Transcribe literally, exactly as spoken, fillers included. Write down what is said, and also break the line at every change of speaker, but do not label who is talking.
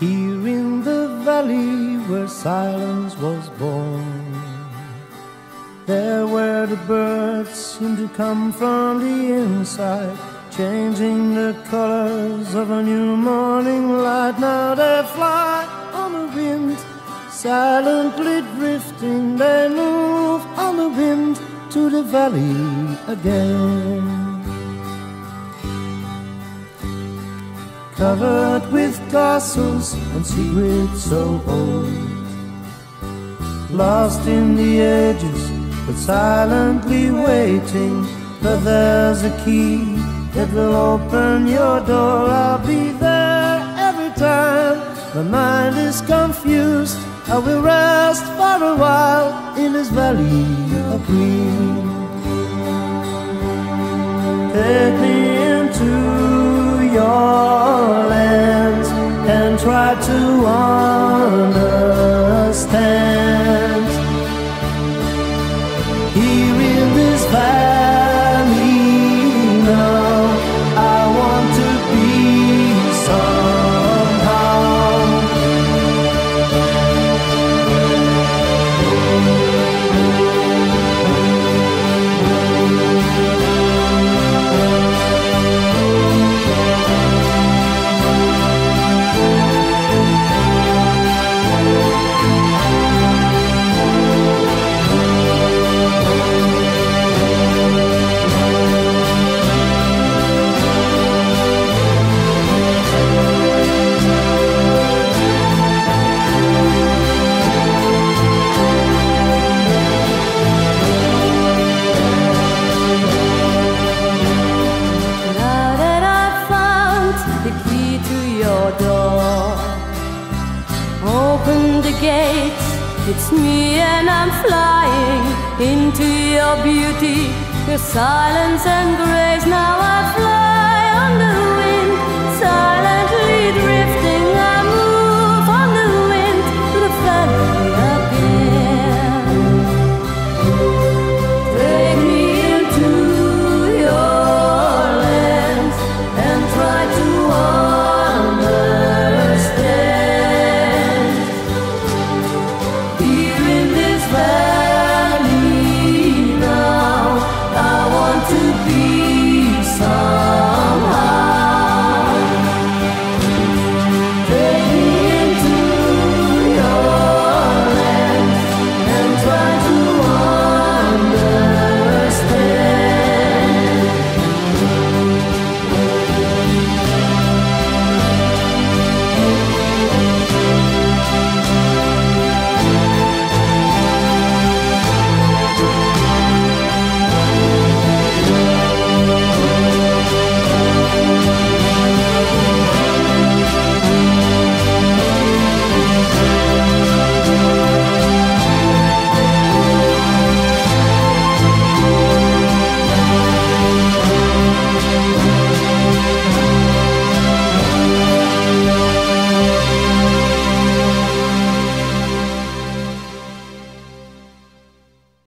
here in the valley where silence was born. There where the birds seem to come from the inside, changing the colors of a new morning light. Now they fly on the wind, silently drifting. They move on the wind to the valley again. Covered with castles and secrets so old, lost in the ages but silently waiting. But there's a key that will open your door. I'll be there every time my mind is confused. I will rest for a while in this valley of green. Take me into your land and try to understand. Here in this valley now, I want to be somehow. Open the gates, it's me and I'm flying into your beauty, your silence and grace. Now I fly on the wind, silently drifting.